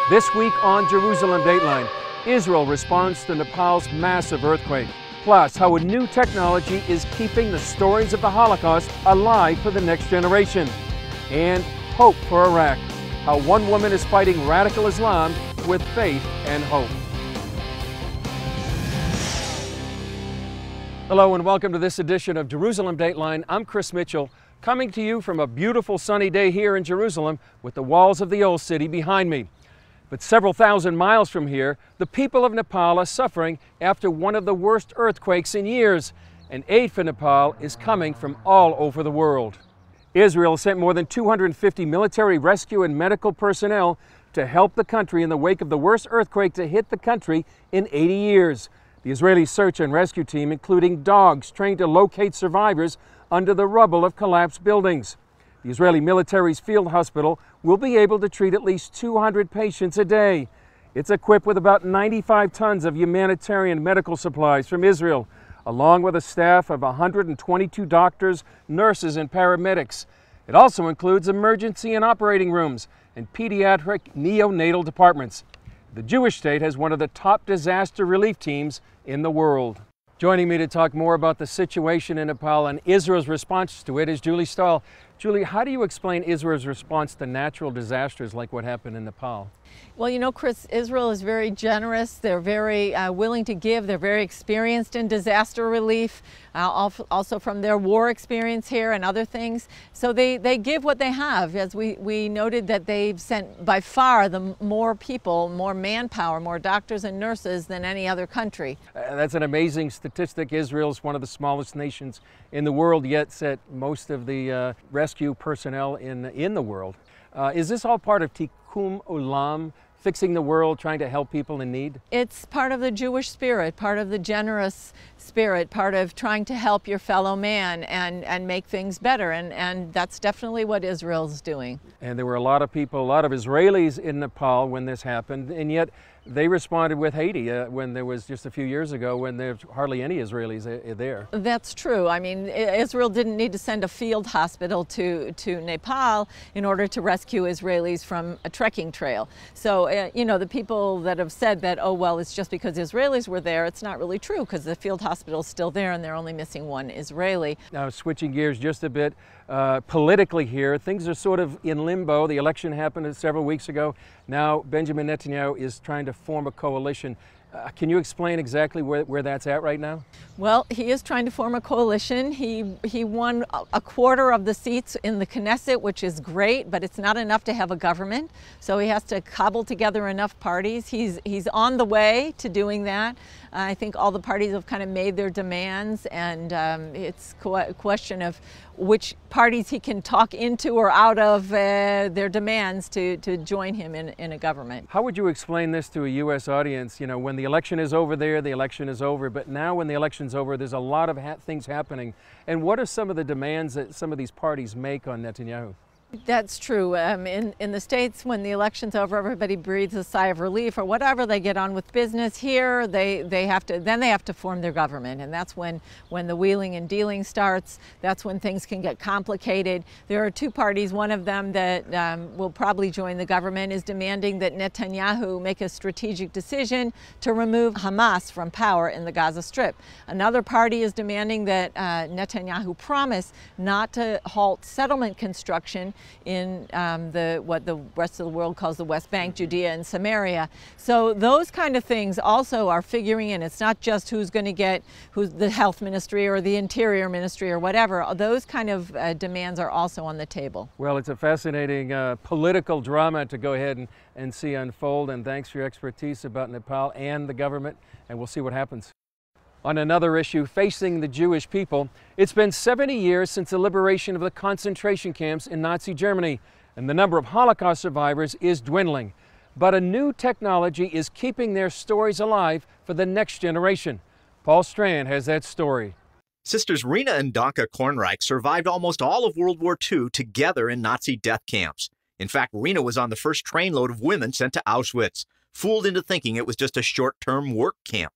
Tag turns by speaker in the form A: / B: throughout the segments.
A: This week on Jerusalem Dateline, Israel responds to Nepal's massive earthquake. Plus, how a new technology is keeping the stories of the Holocaust alive for the next generation. And hope for Iraq, how one woman is fighting radical Islam with faith and hope. Hello and welcome to this edition of Jerusalem Dateline. I'm Chris Mitchell, coming to you from a beautiful sunny day here in Jerusalem with the walls of the old city behind me. But several thousand miles from here, the people of Nepal are suffering after one of the worst earthquakes in years, and aid for Nepal is coming from all over the world. Israel sent more than 250 military rescue and medical personnel to help the country in the wake of the worst earthquake to hit the country in 80 years. The Israeli search and rescue team, including dogs trained to locate survivors under the rubble of collapsed buildings. The Israeli military's field hospital will be able to treat at least 200 patients a day. It's equipped with about 95 tons of humanitarian medical supplies from Israel, along with a staff of 122 doctors, nurses, and paramedics. It also includes emergency and operating rooms and pediatric neonatal departments. The Jewish state has one of the top disaster relief teams in the world. Joining me to talk more about the situation in Nepal and Israel's response to it is Julie Stahl. Julie, how do you explain Israel's response to natural disasters like what happened in Nepal?
B: Well, you know, Chris, Israel is very generous. They're very willing to give. They're very experienced in disaster relief, also from their war experience here and other things. So they give what they have. As we noted that they've sent by far the more people, more manpower, more doctors and nurses than any other country.
A: That's an amazing statistic. Israel's one of the smallest nations in the world, yet sent most of the rescue personnel in the world. Is this all part of Tikkun Olam, fixing the world, trying to help people in need?
B: It's part of the Jewish spirit, part of the generous spirit, part of trying to help your fellow man and make things better. And that's definitely what Israel's doing.
A: And there were a lot of people, a lot of Israelis in Nepal when this happened, and yet they responded with Haiti when there was just a few years ago when there's hardly any Israelis there.
B: That's true. I mean, Israel didn't need to send a field hospital to Nepal in order to rescue Israelis from a trekking trail. So, you know, the people that have said that, oh, well, it's just because Israelis were there, it's not really true because the field hospital is still there and they're only missing one Israeli.
A: Now, switching gears just a bit, politically here, things are sort of in limbo. The election happened several weeks ago. Now, Benjamin Netanyahu is trying to form a coalition. Can you explain exactly where that's at right now?
B: Well, he is trying to form a coalition. He won a quarter of the seats in the Knesset, which is great, but it's not enough to have a government. So he has to cobble together enough parties. He's on the way to doing that. I think all the parties have kind of made their demands, and it's a question of which parties he can talk into or out of their demands to join him in a government.
A: How would you explain this to a U.S. audience? You know, when the election is over there, the election is over, but now when the election's over, there's a lot of things happening. And what are some of the demands that some of these parties make on Netanyahu?
B: That's true. In the States, when the election's over, everybody breathes a sigh of relief or whatever. They get on with business. Here, they have to form their government, and that's when the wheeling and dealing starts. That's when things can get complicated. There are two parties. One of them that will probably join the government is demanding that Netanyahu make a strategic decision to remove Hamas from power in the Gaza Strip. Another party is demanding that Netanyahu promise not to halt settlement construction in what the rest of the world calls the West Bank, Judea and Samaria. So those kind of things also are figuring in. It's not just who's the health ministry or the interior ministry or whatever. Those kind of demands are also on the table.
A: Well, it's a fascinating political drama to go ahead and see unfold, and thanks for your expertise about Nepal and the government, and we'll see what happens. On another issue facing the Jewish people, it's been 70 years since the liberation of the concentration camps in Nazi Germany, and the number of Holocaust survivors is dwindling. But a new technology is keeping their stories alive for the next generation. Paul Strand has that story.
C: Sisters Rena and Danka Kornreich survived almost all of World War II together in Nazi death camps. In fact, Rena was on the first trainload of women sent to Auschwitz, fooled into thinking it was just a short-term work camp.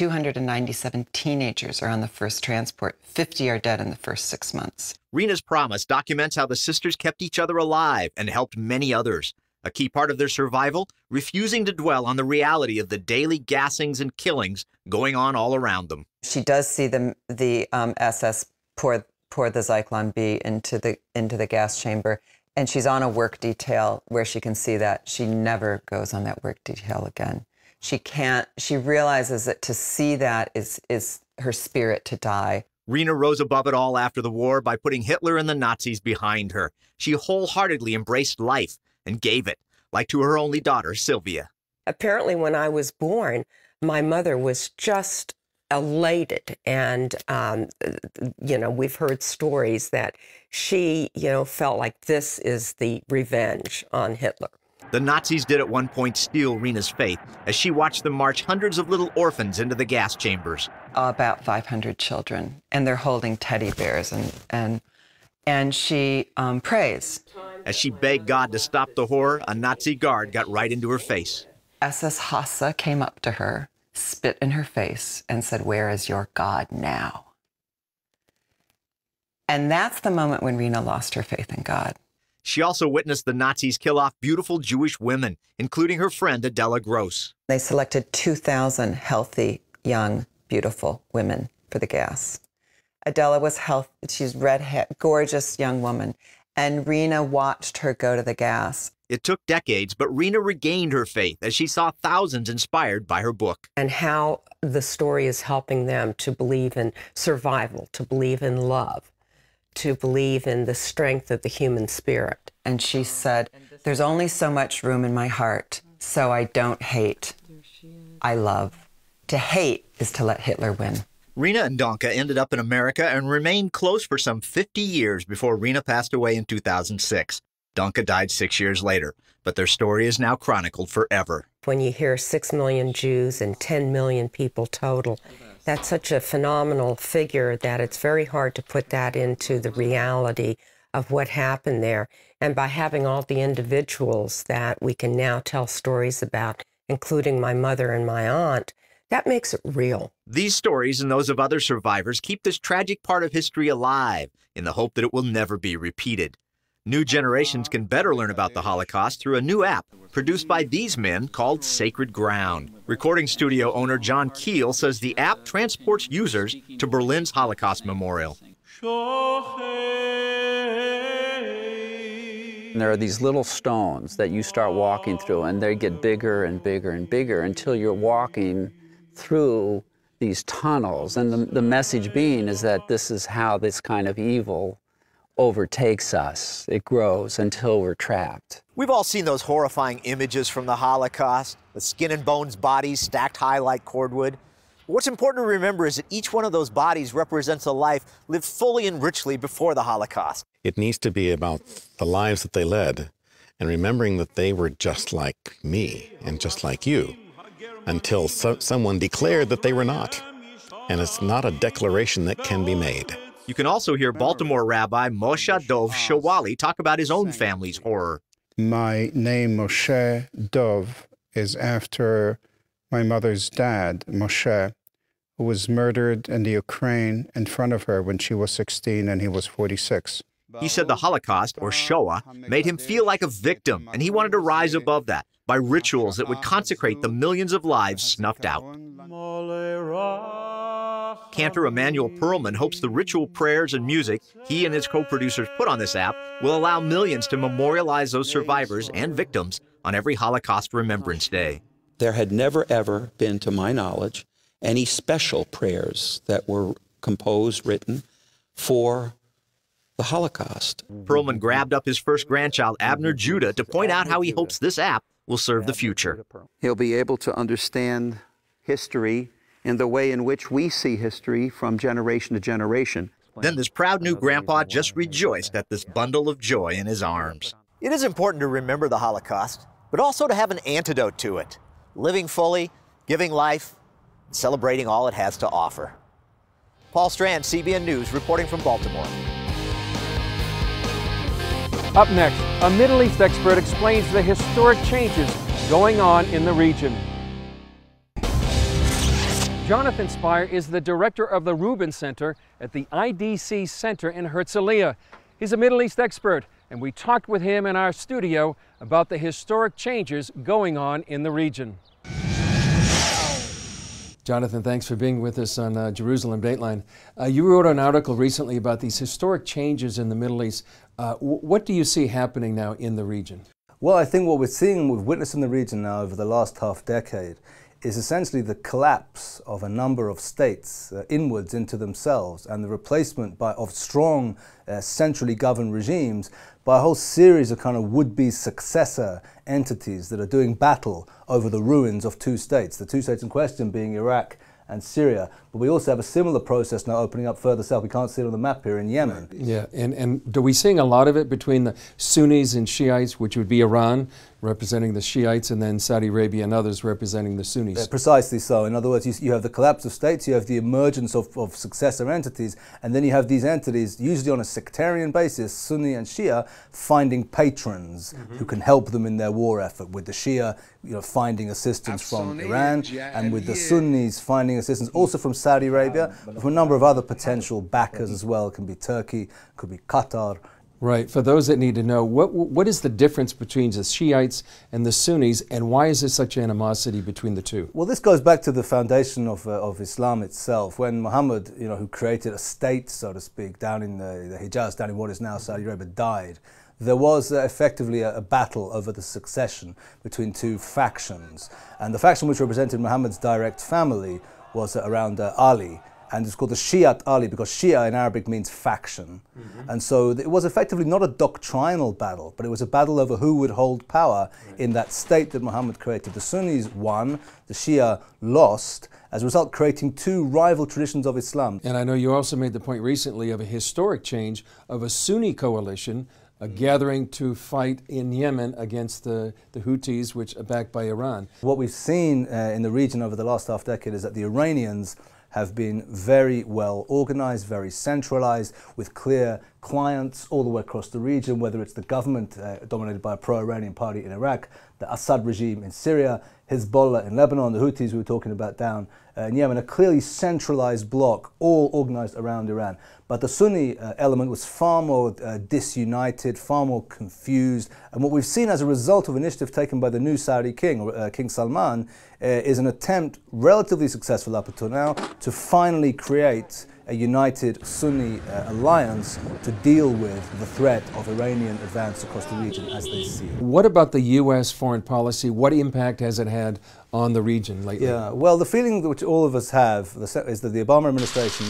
D: 297 teenagers are on the first transport. 50 are dead in the first 6 months.
C: Rena's Promise documents how the sisters kept each other alive and helped many others. A key part of their survival, refusing to dwell on the reality of the daily gassings and killings going on all around them.
D: She does see the SS pour the Zyklon B into the gas chamber, and she's on a work detail where she can see that. She never goes on that work detail again. She can't. She realizes that to see that is her spirit to die.
C: Rena rose above it all after the war by putting Hitler and the Nazis behind her. She wholeheartedly embraced life and gave it, like to her only daughter, Sylvia.
E: Apparently, when I was born, my mother was just elated. And, we've heard stories that she, felt like this is the revenge on Hitler.
C: The Nazis did at one point steal Rena's faith as she watched them march hundreds of little orphans into the gas chambers.
D: About 500 children, and they're holding teddy bears, and she prays.
C: As she begged God to stop the horror, a Nazi guard got right into her face.
D: SS Hassa came up to her, spit in her face, and said, "Where is your God now?" And that's the moment when Rena lost her faith in God.
C: She also witnessed the Nazis kill off beautiful Jewish women, including her friend Adela Gross.
D: They selected 2,000 healthy, young, beautiful women for the gas. Adela was healthy. She's red-haired, gorgeous young woman. And Rena watched her go to the gas.
C: It took decades, but Rena regained her faith as she saw thousands inspired by her book.
E: And how the story is helping them to believe in survival, to believe in love, to believe in the strength of the human spirit.
D: And she said, "There's only so much room in my heart, so I don't hate. I love. To hate is to let Hitler win."
C: Rena and Donka ended up in America and remained close for some 50 years before Rena passed away in 2006. Donka died 6 years later, but their story is now chronicled forever.
E: When you hear 6 million Jews and 10 million people total, that's such a phenomenal figure that it's very hard to put that into the reality of what happened there. And by having all the individuals that we can now tell stories about, including my mother and my aunt, that makes it real.
C: These stories and those of other survivors keep this tragic part of history alive in the hope that it will never be repeated. New generations can better learn about the Holocaust through a new app produced by these men called Sacred Ground. Recording studio owner John Keel says the app transports users to Berlin's Holocaust Memorial.
F: And there are these little stones that you start walking through, and they get bigger and bigger and bigger until you're walking through these tunnels. And the message being is that this is how this kind of evil overtakes us. It grows until we're trapped.
C: We've all seen those horrifying images from the Holocaust, the skin and bones bodies stacked high like cordwood. What's important to remember is that each one of those bodies represents a life lived fully and richly before the Holocaust.
G: It needs to be about the lives that they led and remembering that they were just like me and just like you until someone declared that they were not. And it's not a declaration that can be made.
C: You can also hear Baltimore Rabbi Moshe Dov Shawali talk about his own family's horror.
H: My name, Moshe Dov, is after my mother's dad, Moshe, who was murdered in the Ukraine in front of her when she was 16 and he was 46.
C: He said the Holocaust, or Shoah, made him feel like a victim, and he wanted to rise above that by rituals that would consecrate the millions of lives snuffed out. Cantor Emanuel Perlman hopes the ritual prayers and music he and his co-producers put on this app will allow millions to memorialize those survivors and victims on every Holocaust Remembrance Day.
I: There had never, ever been, to my knowledge, any special prayers that were composed, written for the Holocaust.
C: Perlman grabbed up his first grandchild, Abner Judah, to point out how he hopes this app will serve the future.
F: He'll be able to understand history in the way in which we see history from generation to generation.
C: Then this proud new grandpa just rejoiced at this bundle of joy in his arms. It is important to remember the Holocaust, but also to have an antidote to it. Living fully, giving life, celebrating all it has to offer. Paul Strand, CBN News, reporting from Baltimore.
A: Up next, a Middle East expert explains the historic changes going on in the region. Jonathan Spire is the director of the Rubin Center at the IDC Center in Herzliya. He's a Middle East expert and we talked with him in our studio about the historic changes going on in the region. Jonathan, thanks for being with us on Jerusalem Dateline. You wrote an article recently about these historic changes in the Middle East. What do you see happening now in the region?
J: Well, I think what we're seeing, we've witnessed in the region now over the last half decade, is essentially the collapse of a number of states inwards into themselves, and the replacement of strong centrally governed regimes by a whole series of kind of would-be successor entities that are doing battle over the ruins of two states, the two states in question being Iraq and Syria. But we also have a similar process now opening up further south. We can't see it on the map here in Yemen.
A: Yeah, and are we seeing a lot of it between the Sunnis and Shiites, which would be Iran representing the Shiites, and then Saudi Arabia and others representing the Sunnis?
J: Precisely so. In other words, you have the collapse of states, you have the emergence of successor entities, and then you have these entities, usually on a sectarian basis, Sunni and Shia, finding patrons who can help them in their war effort, with the Shia finding assistance from Iran, and with the Sunnis finding assistance also from Saudi Arabia, but from a number of other potential backers as well. It can be Turkey, it could be Qatar.
A: Right. For those that need to know, what is the difference between the Shiites and the Sunnis, and why is there such animosity between the two?
J: Well, this goes back to the foundation of Islam itself. When Muhammad, who created a state, so to speak, down in the Hijaz, down in what is now Saudi Arabia, died, there was effectively a battle over the succession between two factions. And the faction which represented Muhammad's direct family was around Ali. And it's called the Shi'at Ali because Shia in Arabic means faction. And so it was effectively not a doctrinal battle, but it was a battle over who would hold power in that state that Muhammad created. The Sunnis won, the Shia lost, as a result creating two rival traditions of Islam.
A: And I know you also made the point recently of a historic change of a Sunni coalition gathering to fight in Yemen against the Houthis, which are backed by Iran.
J: What we've seen in the region over the last half decade is that the Iranians have been very well organized, very centralized, with clear clients all the way across the region, whether it's the government dominated by a pro-Iranian party in Iraq, the Assad regime in Syria, Hezbollah in Lebanon, the Houthis we were talking about down in Yemen, a clearly centralized bloc, all organized around Iran. But the Sunni element was far more disunited, far more confused. And what we've seen as a result of initiative taken by the new Saudi king, King Salman, is an attempt, relatively successful up until now, to finally create a united Sunni alliance to deal with the threat of Iranian advance across the region as they see it.
A: What about the U.S. foreign policy? What impact has it had on the region lately?
J: Yeah, well, the feeling which all of us have is that the Obama administration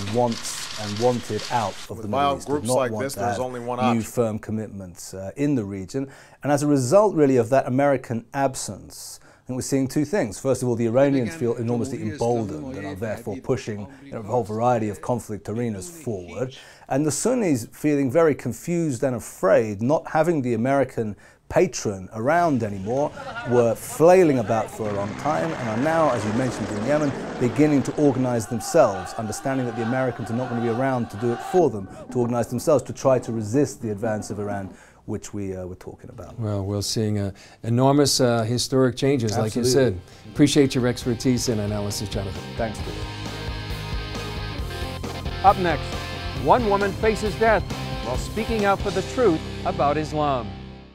J: wants and wanted out of the Middle East.
K: Groups like this, there's only one option.
J: New firm commitments in the region. And as a result, really, of that American absence, I think we're seeing two things. First of all, the Iranians feel enormously emboldened and are therefore pushing a whole variety of conflict arenas forward. And the Sunnis feeling very confused and afraid, not having the American patron around anymore, were flailing about for a long time and are now, as you mentioned in Yemen, beginning to organize themselves, understanding that the Americans are not going to be around to do it for them, to organize themselves to try to resist the advance of Iran, which we were talking about.
A: Well, we're seeing enormous historic changes,
J: Absolutely.
A: like you said. Appreciate your expertise and analysis, Jonathan.
J: Thanks, Peter.
A: Up next, one woman faces death while speaking out for the truth about Islam.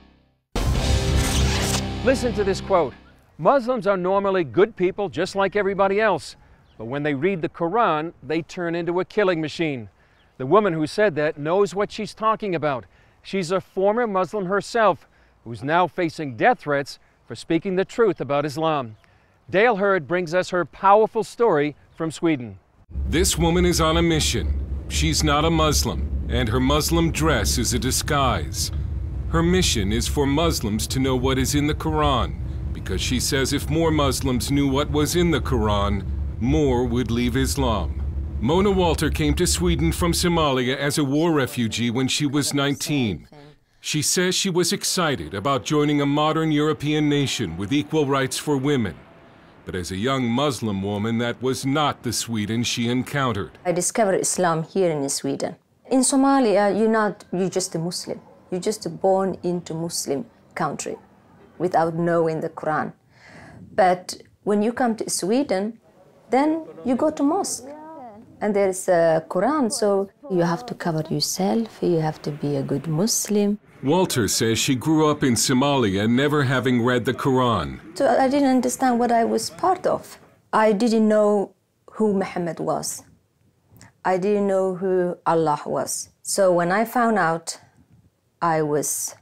A: Listen to this quote. Muslims are normally good people just like everybody else, but when they read the Quran, they turn into a killing machine. The woman who said that knows what she's talking about. She's a former Muslim herself who's now facing death threats for speaking the truth about Islam. Dale Hurd brings us her powerful story from Sweden.
L: This woman is on a mission. She's not a Muslim, and her Muslim dress is a disguise. Her mission is for Muslims to know what is in the Quran, because she says if more Muslims knew what was in the Quran, more would leave Islam. Mona Walter came to Sweden from Somalia as a war refugee when she was 19. She says she was excited about joining a modern European nation with equal rights for women. But as a young Muslim woman, that was not the Sweden she encountered.
M: I discovered Islam here in Sweden. In Somalia, you're just a Muslim. You're just born into Muslim country without knowing the Quran. But when you come to Sweden, then you go to mosque. And there's a Quran, so you have to cover yourself, you have to be a good Muslim.
L: Walter says she grew up in Somalia never having read the Quran.
M: So I didn't understand what I was part of. I didn't know who Muhammad was. I didn't know who Allah was. So when I found out, I was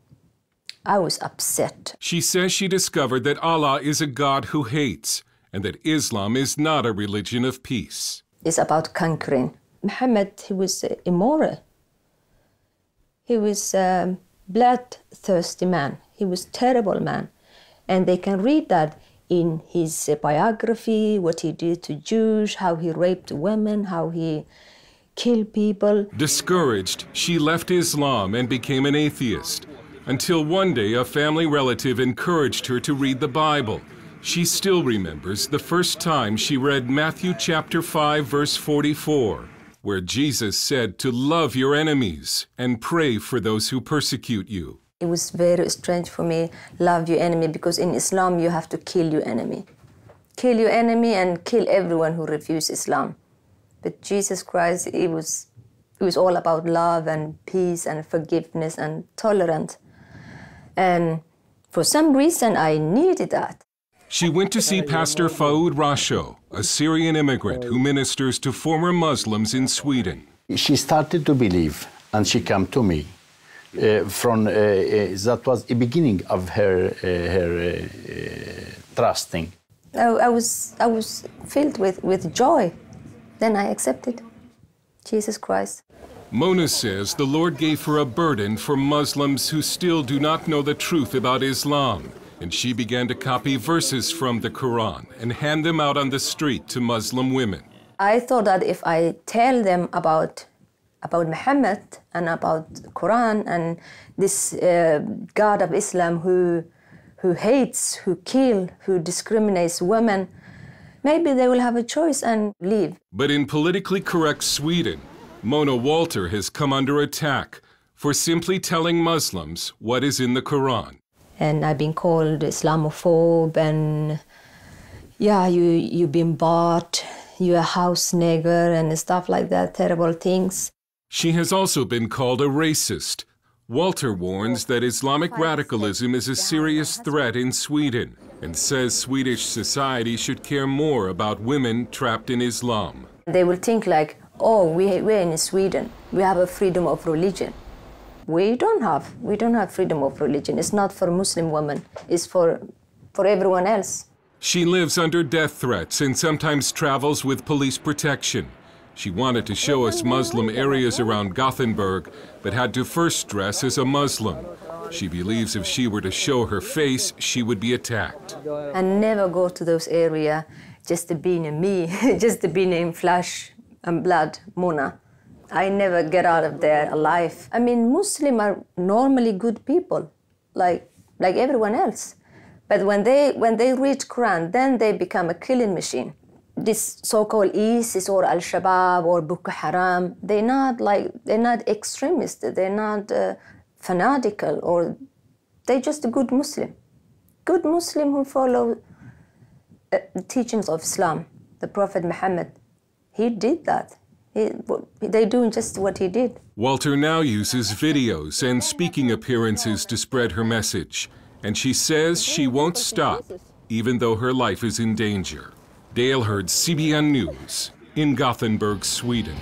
M: upset.
L: She says she discovered that Allah is a God who hates and that Islam is not a religion of peace.
M: It's about conquering. Muhammad, he was immoral. He was a bloodthirsty man. He was a terrible man. And they can read that in his biography, what he did to Jews, how he raped women, how he killed people.
L: Discouraged, she left Islam and became an atheist, until one day a family relative encouraged her to read the Bible. She still remembers the first time she read Matthew chapter 5, verse 44, where Jesus said to love your enemies and pray for those who persecute you.
M: It was very strange for me, love your enemy, because in Islam you have to kill your enemy. Kill your enemy and kill everyone who refuses Islam. But Jesus Christ, it was all about love and peace and forgiveness and tolerance. And for some reason, I needed that.
L: She went to see Pastor Faoud Rasho, a Syrian immigrant who ministers to former Muslims in Sweden.
K: She started to believe, and she came to me. That was the beginning of her trusting.
M: I was filled with joy. Then I accepted Jesus Christ.
L: Mona says the Lord gave her a burden for Muslims who still do not know the truth about Islam, and she began to copy verses from the Quran and hand them out on the street to Muslim women.
M: I thought that if I tell them about Muhammad and about the Quran and this God of Islam who hates, who kills, who discriminates women, maybe they will have a choice and leave.
L: But in politically correct Sweden, Mona Walter has come under attack for simply telling Muslims what is in the Quran.
M: And I've been called Islamophobe and, yeah, you've been bought, you're a house nigger and stuff like that, terrible things.
L: She has also been called a racist. Walter warns that Islamic radicalism is a serious threat in Sweden and says Swedish society should care more about women trapped in Islam.
M: They will think like, oh, we're in Sweden, we have a freedom of religion. We don't have freedom of religion. It's not for Muslim women, it's for everyone else.
L: She lives under death threats and sometimes travels with police protection. She wanted to show us Muslim areas around Gothenburg, but had to first dress as a Muslim. She believes if she were to show her face, she would be attacked.
M: I never go to those areas just to be in me, just to be in flesh and blood, Mona. I never get out of there alive. I mean, Muslims are normally good people, like everyone else. But when they read Quran, then they become a killing machine. This so-called ISIS or Al-Shabaab or Boko Haram, they're not extremists, they're not fanatical, or they're just a good Muslim who follow the teachings of Islam. The Prophet Muhammad, he did that. They're doing just what he did.
L: Walter now uses videos and speaking appearances to spread her message, and she says she won't stop, even though her life is in danger. Dale Hurd, CBN News, in Gothenburg, Sweden.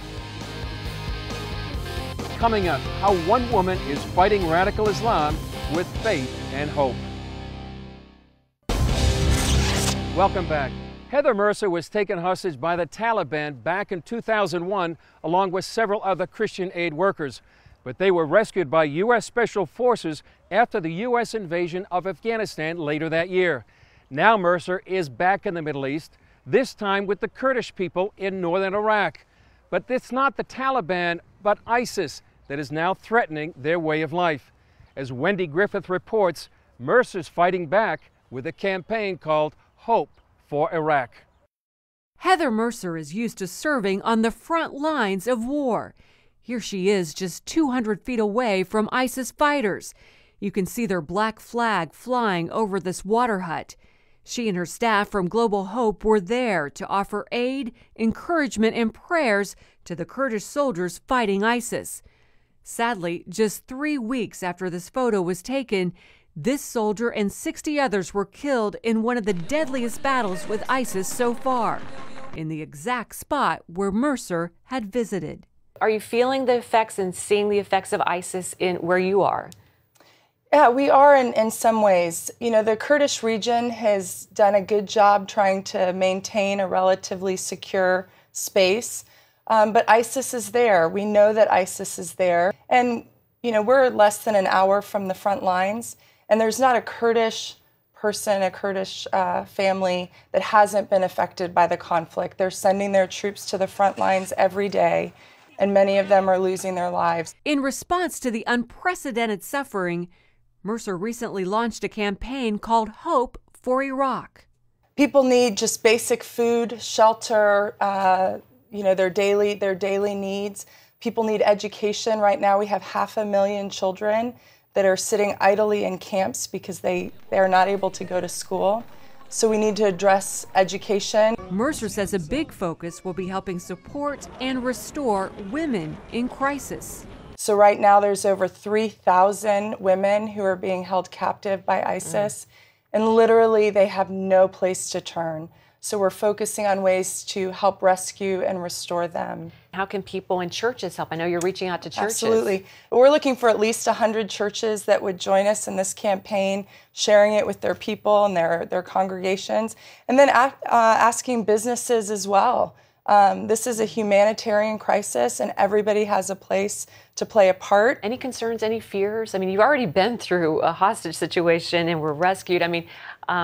A: Coming up, how one woman is fighting radical Islam with faith and hope. Welcome back. Heather Mercer was taken hostage by the Taliban back in 2001, along with several other Christian aid workers. But they were rescued by U.S. Special Forces after the U.S. invasion of Afghanistan later that year. Now Mercer is back in the Middle East, this time with the Kurdish people in northern Iraq. But it's not the Taliban, but ISIS that is now threatening their way of life. As Wendy Griffith reports, Mercer's fighting back with a campaign called Hope for Iraq.
N: Heather Mercer is used to serving on the front lines of war. Here she is just 200 feet away from ISIS fighters. You can see their black flag flying over this water hut. She and her staff from Global Hope were there to offer aid, encouragement, and prayers to the Kurdish soldiers fighting ISIS. Sadly, just 3 weeks after this photo was taken, this soldier and 60 others were killed in one of the deadliest battles with ISIS so far, in the exact spot where Mercer had visited.
O: Are you feeling the effects and seeing the effects of ISIS in where you are?
P: Yeah, we are in some ways. You know, the Kurdish region has done a good job trying to maintain a relatively secure space, but ISIS is there. We know that ISIS is there. And, you know, we're less than an hour from the front lines, and there's not a Kurdish person, a Kurdish family that hasn't been affected by the conflict. They're sending their troops to the front lines every day, and many of them are losing their lives.
N: In response to the unprecedented suffering, Mercer recently launched a campaign called Hope for Iraq.
P: People need just basic food, shelter, you know, their daily needs. People need education. Right now we have 500,000 children that are sitting idly in camps because they are not able to go to school. So we need to address education.
N: Mercer says a big focus will be helping support and restore women in crisis.
P: So right now there's over 3,000 women who are being held captive by ISIS, and literally they have no place to turn. So we're focusing on ways to help rescue and restore them.
O: How can people in churches help? I know you're reaching out to churches.
P: Absolutely. We're looking for at least 100 churches that would join us in this campaign, sharing it with their people and their congregations, and then asking businesses as well. This is a humanitarian crisis, and everybody has a place to play a part.
O: Any concerns, any fears? I mean, you've already been through a hostage situation and were rescued. I mean,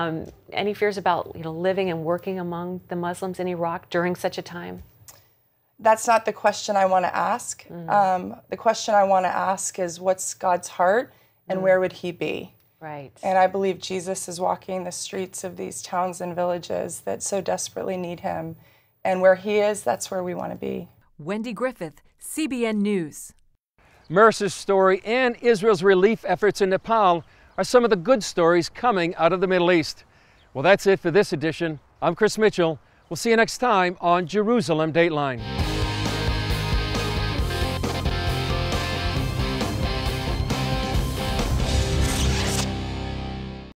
O: any fears about, you know, living and working among the Muslims in Iraq during such a time?
P: That's not the question I want to ask. The question I want to ask is, what's God's heart, and where would he be?
O: Right.
P: And I believe Jesus is walking the streets of these towns and villages that so desperately need him. And where he is, that's where we want to be.
N: Wendy Griffith, CBN News.
A: Mercer's story and Israel's relief efforts in Nepal are some of the good stories coming out of the Middle East. Well, that's it for this edition. I'm Chris Mitchell. We'll see you next time on Jerusalem Dateline.